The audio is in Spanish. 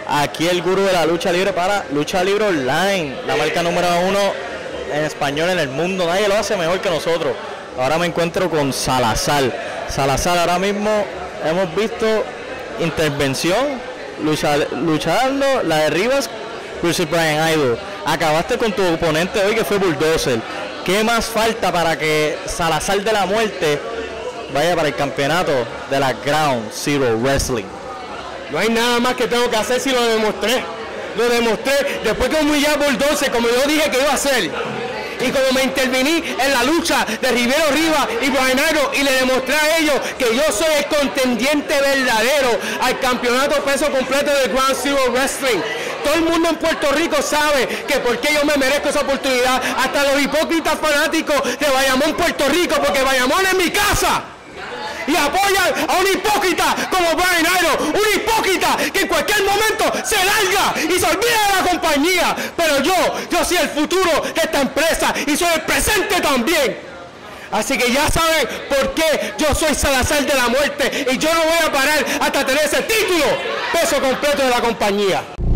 aquí el gurú de la lucha libre para Lucha Libre Online, la marca número 1 en español en el mundo. Nadie lo hace mejor que nosotros. Ahora me encuentro con Salazar. Salazar, ahora mismo hemos visto intervención, luchando, la de Rivas versus Brian Idol. Acabaste con tu oponente hoy que fue Bulldozer. ¿Qué más falta para que Salazar de la Muerte vaya para el campeonato de la Ground Zero Wrestling? No hay nada más que tengo que hacer si lo demostré. Lo demostré después que humillé a Bulldozer, como yo dije que iba a hacer. Y como me interviní en la lucha de Rivero Rivas y Brian Idol y le demostré a ellos que yo soy el contendiente verdadero al campeonato peso completo de Ground Zero Wrestling. Todo el mundo en Puerto Rico sabe que porque yo me merezco esa oportunidad, hasta los hipócritas fanáticos de Bayamón, Puerto Rico, porque Bayamón es mi casa. Y apoyan a un hipócrita como Brian Idol, un hipócrita que en cualquier momento se larga y se olvida de la compañía. Pero yo soy el futuro de esta empresa y soy el presente también. Así que ya saben por qué yo soy Salazar de la Muerte y yo no voy a parar hasta tener ese título peso completo de la compañía.